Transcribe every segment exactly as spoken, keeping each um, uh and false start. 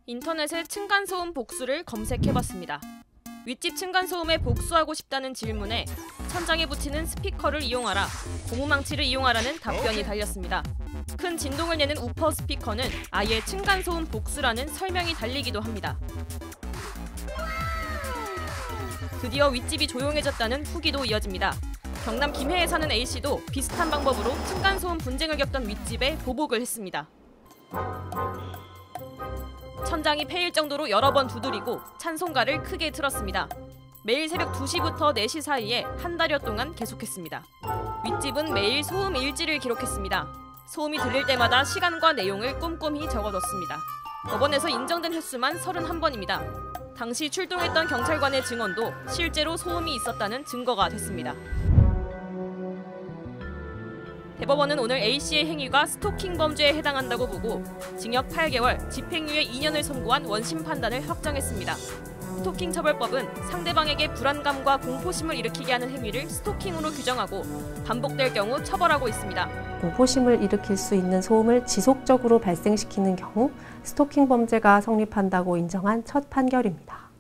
인터넷에 층간소음 복수를 검색해봤습니다. 윗집 층간소음에 복수하고 싶다는 질문에 천장에 붙이는 스피커를 이용하라, 고무망치를 이용하라는 답변이 달렸습니다. 큰 진동을 내는 우퍼 스피커는 아예 층간소음 복수라는 설명이 달리기도 합니다. 드디어 윗집이 조용해졌다는 후기도 이어집니다. 경남 김해에 사는 A씨도 비슷한 방법으로 층간소음 분쟁을 겪던 윗집에 보복을 했습니다. 천장이 패일 정도로 여러 번 두드리고 찬송가를 크게 틀었습니다. 매일 새벽 두 시부터 네 시 사이에 한 달여 동안 계속했습니다. 윗집은 매일 소음 일지를 기록했습니다. 소음이 들릴 때마다 시간과 내용을 꼼꼼히 적어뒀습니다. 법원에서 인정된 횟수만 서른한 번입니다. 당시 출동했던 경찰관의 증언도 실제로 소음이 있었다는 증거가 됐습니다. 대법원은 오늘 A씨의 행위가 스토킹 범죄에 해당한다고 보고 징역 팔 개월, 집행유예 이 년을 선고한 원심 판단을 확정했습니다. 스토킹 처벌법은 상대방에게 불안감과 공포심을 일으키게 하는 행위를 스토킹으로 규정하고 반복될 경우 처벌하고 있습니다. 공포심을 일으킬 수 있는 소음을 지속적으로 발생시키는 경우 스토킹 범죄가 성립한다고 인정한 첫 판결입니다.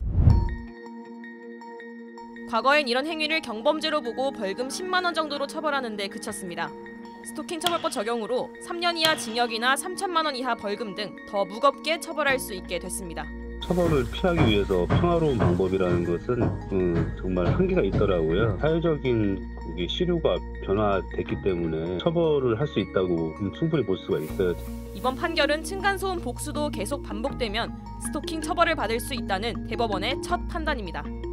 과거엔 이런 행위를 경범죄로 보고 벌금 십만 원 정도로 처벌하는 데 그쳤습니다. 스토킹 처벌법 적용으로 삼 년 이하 징역이나 삼천만 원 이하 벌금 등 더 무겁게 처벌할 수 있게 됐습니다. 처벌을 피하기 위해서 평화로운 방법이라는 것은 음, 정말 한계가 있더라고요. 사회적인 시류가 변화됐기 때문에 처벌을 할 수 있다고 충분히 볼 수가 있어요. 이번 판결은 층간소음 복수도 계속 반복되면 스토킹 처벌을 받을 수 있다는 대법원의 첫 판단입니다.